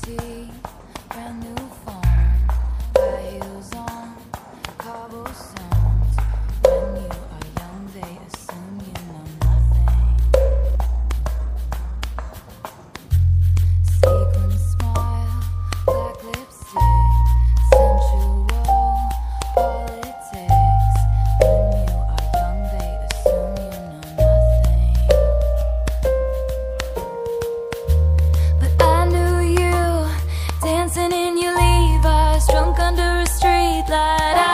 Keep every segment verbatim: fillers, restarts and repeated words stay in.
empty, brand new phone, high heels on, cobblestones. When you are young, they assume you know nothing. Sequin smile, black lipstick, sensual politics. When you are young, they assume you know nothing. But I knew you, dancing in your Levi's, drunk under a streetlight. I,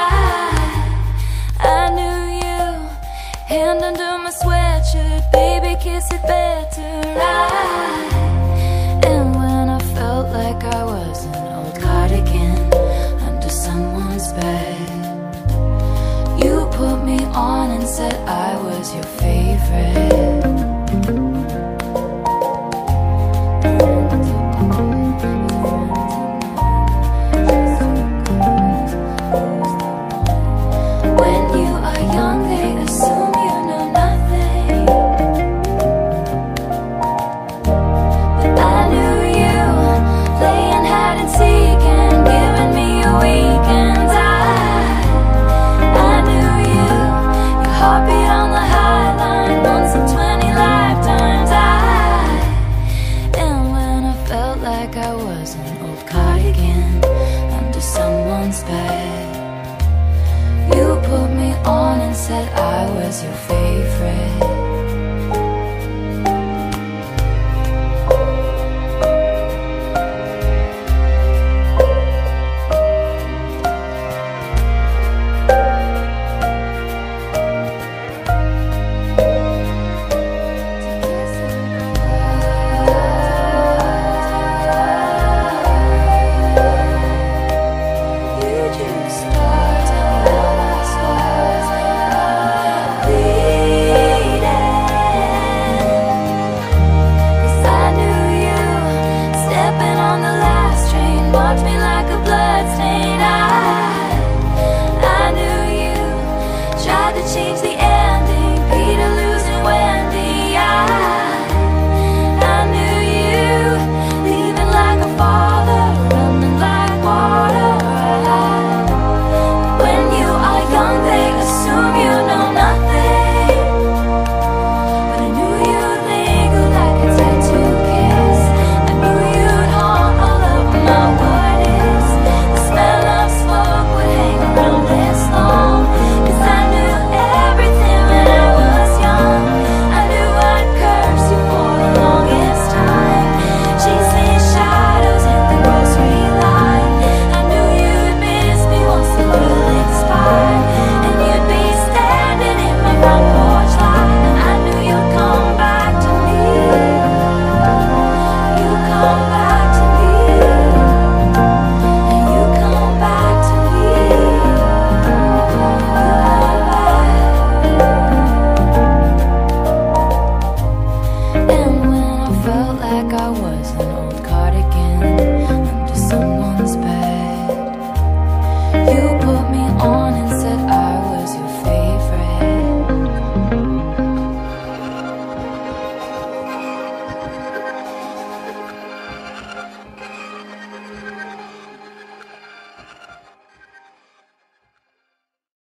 I knew you, hand under my sweatshirt, baby, kiss it better. I, and when I felt like I was an old cardigan under someone's bed, you put me on and said I was your favorite. When you are young, they assume you know nothing. But I knew you, playing hide and seek and giving me a weekend. I, I knew you, your heartbeat on the high line, once in twenty lifetimes. I, and when I felt like I was an old cardigan under someone's bed, you put me on and said I was your favorite.